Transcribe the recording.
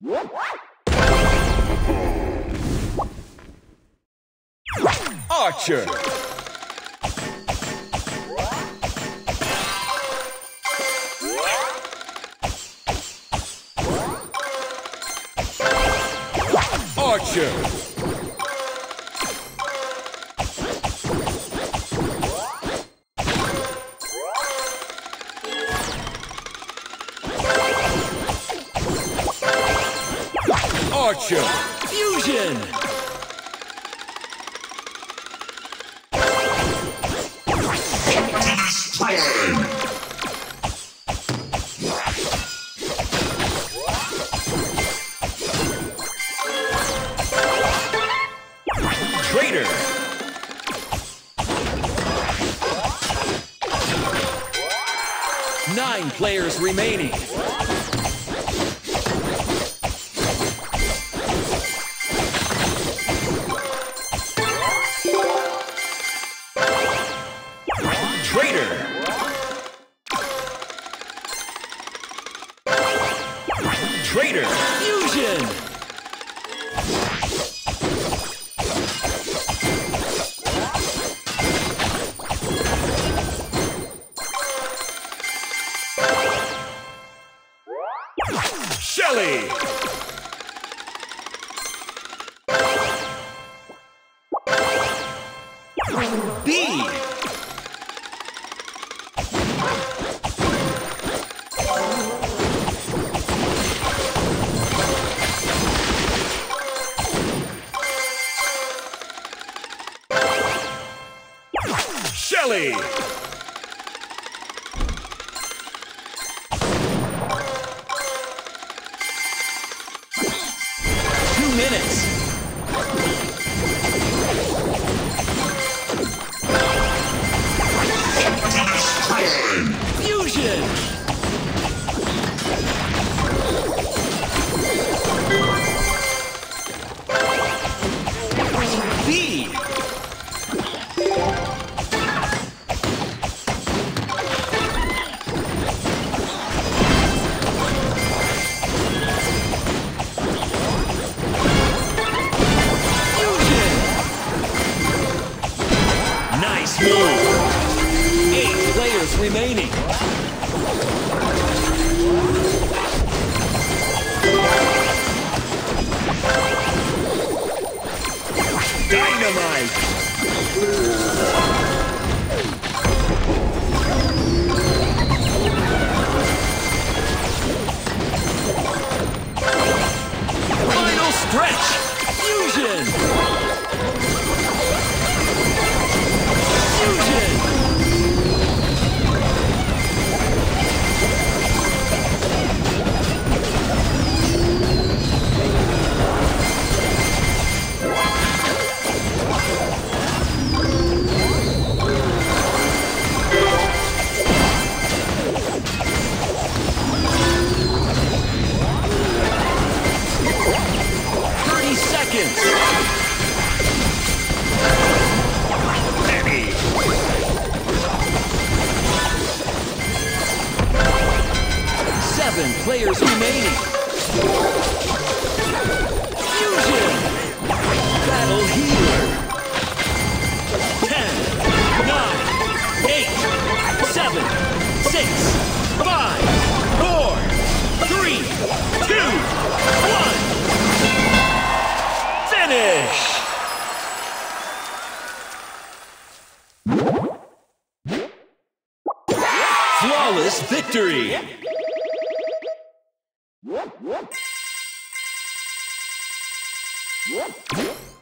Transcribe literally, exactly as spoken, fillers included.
Archer. Archer. Archer. Fusion. Traitor. Nine players remaining. Traitor. Traitor. Fusion. Shelly. B. Shelly. Two minutes. Fusion. B. Nice move. Eight players remaining. Dynamite. Final stretch. Fusion. Fusion. Thirty seconds. Penny. Seven players remaining. Fusion. Battle healer. Ten, nine, eight, seven, six, five, four, three, two, one. Finish. Flawless victory! Whoop, whoop. Whoop, whoop.